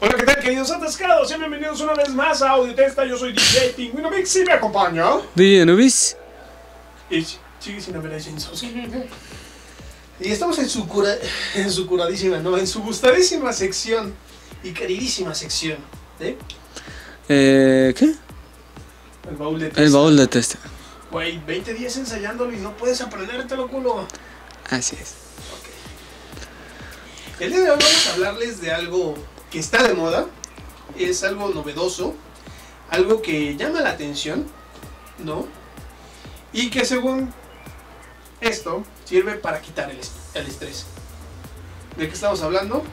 Hola, ¿qué tal, queridos atascados? Sean bienvenidos una vez más a Audio Testa. Yo soy DJ Pingüino Mix y me acompaña DJ Anubis. y sigue sin haber ascensos. Y estamos en su curadísima, no, en su gustadísima sección y queridísima sección ¿eh? ¿Qué? El baúl de Testa. El baúl de Testa. Güey, 20 días ensayándolo y no puedes aprendértelo, culo. Así es. El día de hoy vamos a hablarles de algo que está de moda, es algo novedoso, algo que llama la atención, ¿no? Y que según esto sirve para quitar el estrés. ¿De qué estamos hablando?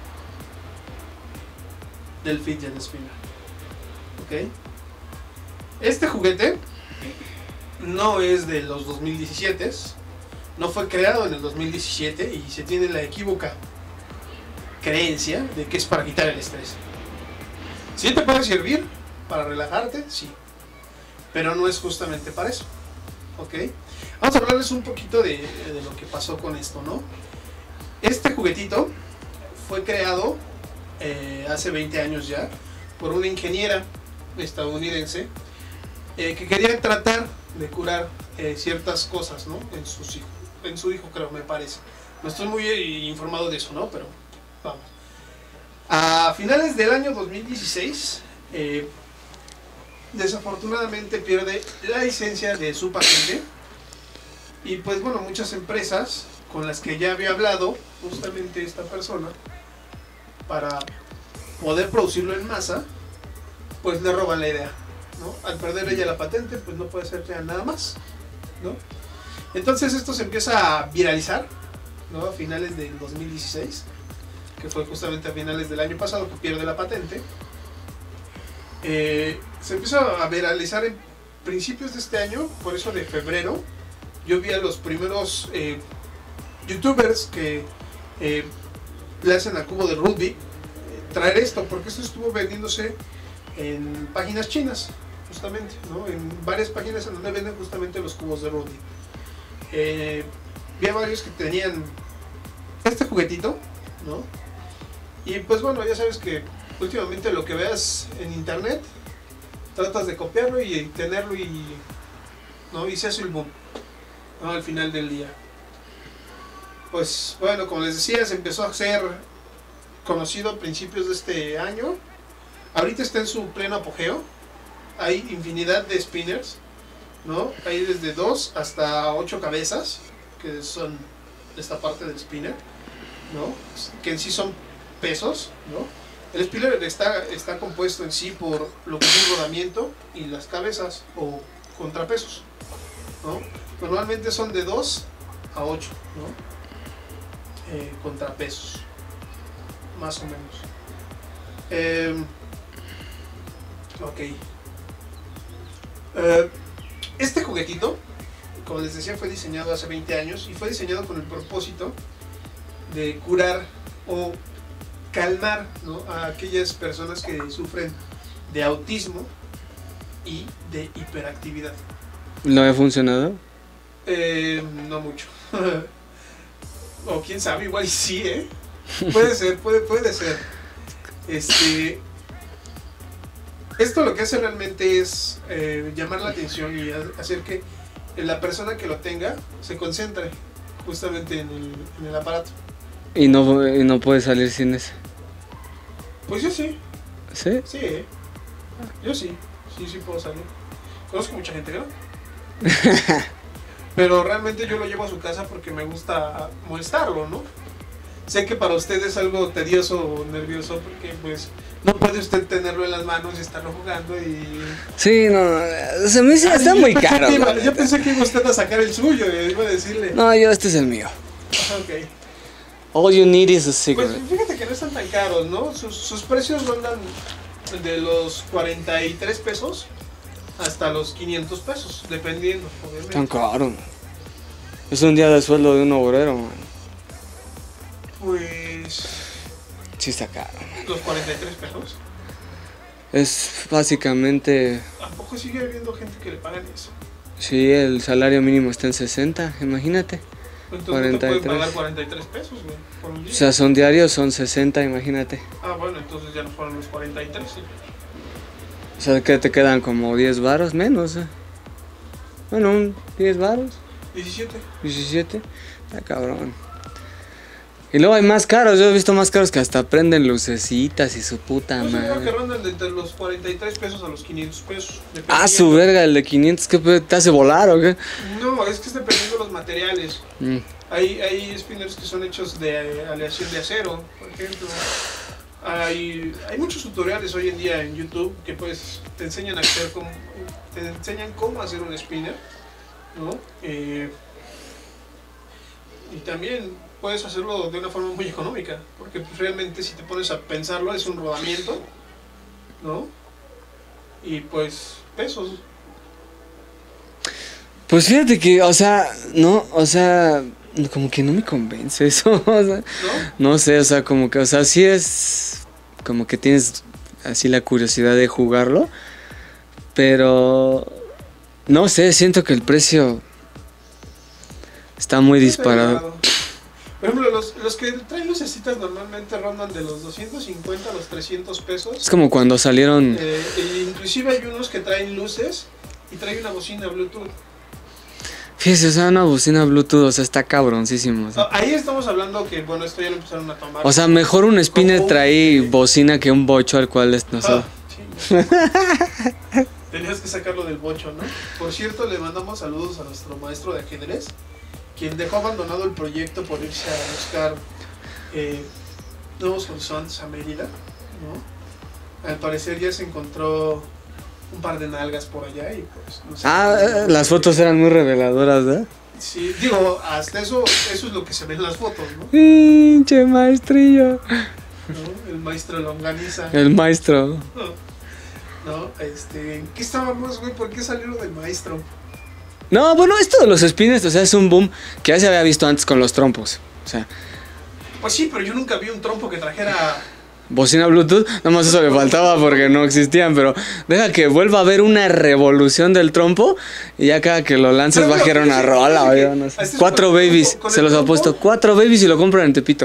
Del Fidget Spinner. ¿Ok? Este juguete no es de los 2017, no fue creado en el 2017 y se tiene la equívoca creencia de que es para quitar el estrés. ¿Sí te puede servir para relajarte? Sí, pero no es justamente para eso. ¿Ok? Vamos a hablarles un poquito de lo que pasó con esto, ¿no? Este juguetito fue creado hace 20 años ya por una ingeniera estadounidense que quería tratar de curar ciertas cosas, ¿no? En su hijo, creo, me parece. No estoy muy informado de eso, ¿no? Pero vamos. A finales del año 2016, desafortunadamente pierde la licencia de su patente. Y pues bueno, muchas empresas con las que ya había hablado justamente esta persona para poder producirlo en masa, pues le roban la idea, ¿no? Al perder ella la patente, pues no puede hacer ya nada más, ¿no? Entonces esto se empieza a viralizar, ¿no? A finales del 2016, que fue justamente a finales del año pasado que pierde la patente. Se empieza a viralizar en principios de este año, por eso de febrero. Yo vi a los primeros youtubers que le hacen al cubo de Rubik traer esto, porque esto estuvo vendiéndose en páginas chinas, justamente, ¿no? En varias páginas en donde venden justamente los cubos de Rubik. Vi a varios que tenían este juguetito, ¿no? Y pues bueno, ya sabes que últimamente lo que veas en internet tratas de copiarlo y tenerlo ¿no? Y se hace el boom, ¿no? Al final del día. Pues bueno, como les decía, se empezó a ser conocido a principios de este año. Ahorita está en su pleno apogeo. Hay infinidad de spinners, ¿no? Hay desde 2 hasta 8 cabezas, que son esta parte del spinner, ¿no? Que en sí son pesos, ¿no? El spinner está compuesto en sí por lo que es un rodamiento y las cabezas o contrapesos, ¿no? Normalmente son de 2 a 8, ¿no? Contrapesos, más o menos. Ok. Este juguetito, como les decía, fue diseñado hace 20 años y fue diseñado con el propósito de curar o calmar, ¿no? A aquellas personas que sufren de autismo y de hiperactividad. ¿No ha funcionado? No mucho. O quién sabe, igual sí, ¿eh? Puede ser, puede ser. Esto lo que hace realmente es llamar la atención y hacer que la persona que lo tenga se concentre justamente en el aparato. Y no puede salir sin eso. Pues yo sí. ¿Sí? Sí, yo sí puedo salir. Conozco mucha gente, ¿no? Pero realmente yo lo llevo a su casa porque me gusta molestarlo, ¿no? Sé que para usted es algo tedioso o nervioso porque pues no puede usted tenerlo en las manos y estarlo jugando y... Sí, no, se me dice, está muy caro. Yo pensé que iba usted a sacar el suyo y iba a decirle... No, este es el mío. Ok. All you need is a cigarette. Pues fíjate que no están tan caros, ¿no? Sus precios rondan de los 43 pesos hasta los 500 pesos, dependiendo, obviamente. Tan caro. Es un día de sueldo de un obrero, man. Pues... Sí está caro. ¿Los 43 pesos? Es básicamente... ¿A poco sigue habiendo gente que le pagan eso? Sí, el salario mínimo está en 60, imagínate. Entonces no te pueden 43. pagar 43 pesos, güey, por un día. O sea, son diarios, son 60, imagínate. Ah, bueno, entonces ya no fueron los 43, sí. O sea, que te quedan como 10 varos menos. Bueno, un 10 varos, 17. 17. Está cabrón. Y luego hay más caros, yo he visto más caros que hasta prenden lucecitas y su puta Yo sé que madre. rondan de entre los 43 pesos a los 500 pesos. Ah, su verga, el de 500, ¿qué te hace volar o qué? No, es que es dependiendo de los materiales. Mm. Hay spinners que son hechos de aleación de acero, por ejemplo. Hay muchos tutoriales hoy en día en YouTube que pues te enseñan cómo hacer un spinner, ¿no? Y también puedes hacerlo de una forma muy económica, porque pues, realmente si te pones a pensarlo es un rodamiento, ¿no? Y pues pesos. Pues fíjate que, o sea, no, o sea, como que no me convence eso, o sea, ¿No? no sé, o sea, como que, o sea, sí es, como que tienes así la curiosidad de jugarlo, pero, no sé, siento que el precio está muy disparado. Por ejemplo, los que traen lucecitas normalmente rondan de los 250 a los 300 pesos. Es como cuando salieron, E inclusive hay unos que traen luces y traen una bocina Bluetooth. fíjese, o sea, una bocina Bluetooth, o sea, está cabroncísimo, o sea. Ahí estamos hablando que, bueno, esto ya lo empezaron a tomar. O sea, mejor un spinner Como un- trae bocina que un bocho al cual no sé. Ah, chinga. Tenías que sacarlo del bocho, ¿no? Por cierto, le mandamos saludos a nuestro maestro de ajedrez, quien dejó abandonado el proyecto por irse a buscar nuevos horizontes a Mérida, ¿no? Al parecer ya se encontró un par de nalgas por allá y pues no sé. Las fotos eran muy reveladoras, ¿verdad? Sí, digo, hasta eso es lo que se ve en las fotos, ¿no? Pinche maestrillo. ¿No? El maestro Longaniza. El maestro. ¿No? ¿En qué estábamos, güey? ¿Por qué salieron del maestro? No, bueno, esto de los spinners, o sea, es un boom que ya se había visto antes con los trompos. O sea, Pues sí, pero yo nunca vi un trompo que trajera. bocina Bluetooth, nada más eso le faltaba porque no existían, pero deja que vuelva a haber una revolución del trompo y ya cada que lo lances Pero va a girar bueno, una sí, rola, sí, o que- yo no sé. este es 4 con- babies, con se el los trompo. apuesto. 4 babies y lo compran en Tepito.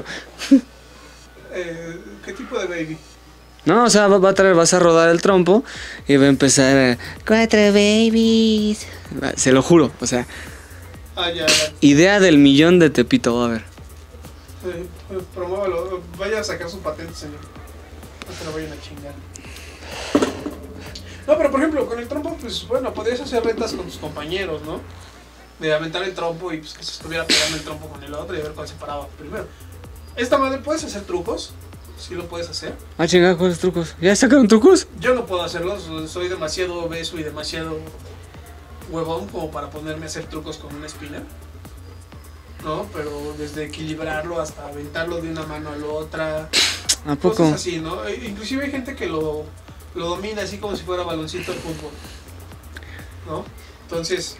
¿Qué tipo de baby? No, o sea, vas a rodar el trompo y va a empezar 4 babies. Se lo juro, o sea, Ah, ya. idea del millón de Tepito, va a ver. Promuévalo. Vaya a sacar su patente, señor. No se lo vayan a chingar. No, pero por ejemplo, con el trompo, pues bueno, podrías hacer retas con tus compañeros, ¿no? De aventar el trompo y pues que se estuviera pegando el trompo con el otro y a ver cuál se paraba primero. Esta madre, ¿puedes hacer trucos? Sí lo puedes hacer. Ah, chingada, ¿cuáles trucos? ¿Ya sacaron trucos? Yo no puedo hacerlos, soy demasiado obeso y demasiado huevón como para ponerme a hacer trucos con una espina. No, pero desde equilibrarlo hasta aventarlo de una mano a la otra. ¿A poco? Cosas así, ¿no? Inclusive hay gente que lo domina así como si fuera baloncito de fútbol, ¿no? Entonces,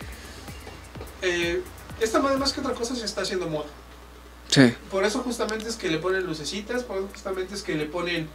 esta madre más que otra cosa se está haciendo moda. Sí. Por eso justamente es que le ponen lucecitas, por eso justamente es que le ponen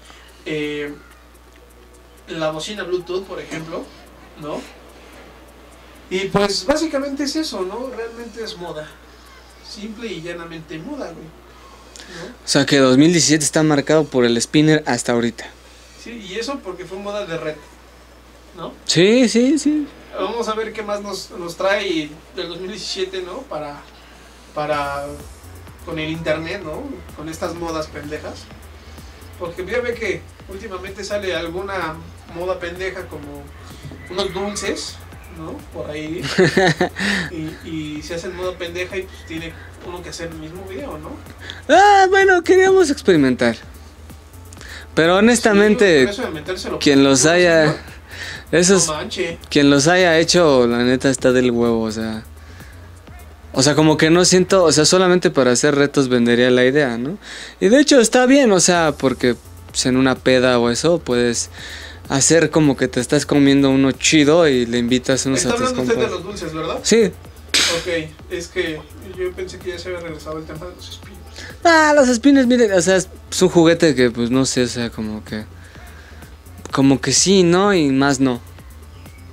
la bocina Bluetooth, por ejemplo, ¿no? Y pues básicamente es eso, ¿no? Realmente es moda. Simple y llanamente moda, güey. ¿No? O sea que 2017 está marcado por el spinner hasta ahorita. Sí, y eso porque fue moda de red, ¿no? Sí, sí, sí. Vamos a ver qué más nos trae del 2017, ¿no? Para con el internet, ¿no? Con estas modas pendejas. Porque ya ve que últimamente sale alguna moda pendeja como unos dulces, ¿no? Por ahí. y se hacen moda pendeja y pues tiene uno que hacer el mismo video, ¿no? Ah, bueno, queríamos experimentar. Pero honestamente, Sí, por eso de metérselo, quien los ¿no? haya... Esos, No manche. quien los haya hecho, la neta está del huevo, o sea... O sea, como que no siento, o sea, solamente para hacer retos vendería la idea, ¿no? Y de hecho está bien, o sea, porque pues, en una peda o eso puedes hacer como que te estás comiendo uno chido y le invitas unos Está a tus hablando usted de compas. los dulces, ¿verdad? Sí. Ok, es que yo pensé que ya se había regresado el tema de los espinos. Ah, los spinners, miren, o sea, es un juguete que pues no sé, o sea, como que... Como que sí, ¿no? Y más no.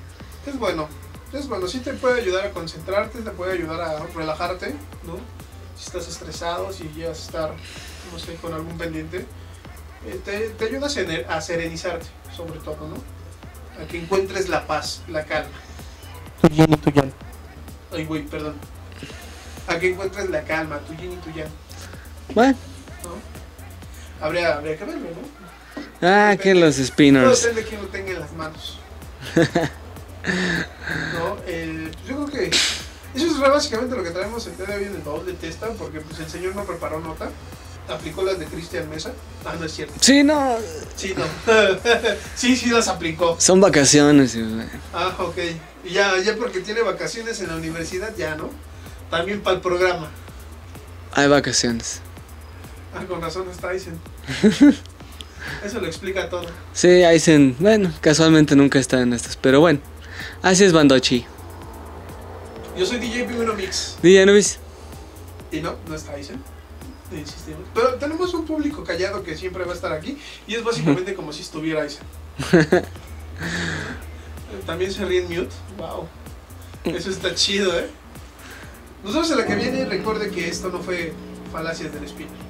Es bueno, sí te puede ayudar a concentrarte, te puede ayudar a relajarte, ¿no? si estás estresado, si llegas a estar, no sé, con algún pendiente, te ayuda a serenizarte, sobre todo, ¿no? A que encuentres la paz, la calma. Tu yin y tu yang. Ay, güey, perdón. A que encuentres la calma, tu yin y tu yang. Bueno. ¿No? Habría que verlo, ¿no? Ah, que los Todo spinners. depende de quién lo tenga en las manos. ¿No? Yo creo que eso es básicamente lo que traemos el día de hoy en el baúl de Testa, porque pues el señor no preparó nota, aplicó las de Cristian Mesa. Ah, no es cierto. Sí, no. Sí, no. sí las aplicó. Son vacaciones. Güey. Ah, ok. Y ya porque tiene vacaciones en la universidad, ya, ¿no? También para el programa. Hay vacaciones. Ah, con razón está Aizen. Eso lo explica todo. Sí, Aizen, bueno, casualmente nunca está en estas, pero bueno. Así es Bandochi. Yo soy DJ Pingüino Mix. DJ Nubis. Y no está Aizen. Insistimos. Pero tenemos un público callado que siempre va a estar aquí. Y es básicamente como si estuviera Aizen. También se ríe en mute. Wow. Eso está chido, ¿eh? Nos vemos en la que viene. Recuerde que esto no fue falacias del espino.